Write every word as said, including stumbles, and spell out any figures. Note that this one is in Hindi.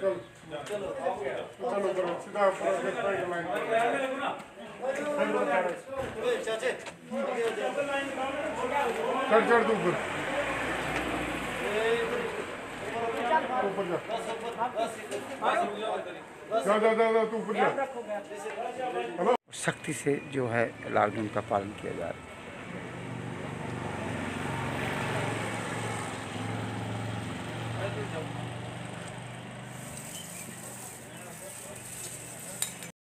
चलो चलो सीधा चाचे चढ़ चढ़ तू ऊपर ऊपर जा जा जा जा तू ऊपर जा। सख्ती से जो है लॉकडाउन का पालन किया जा रहा है।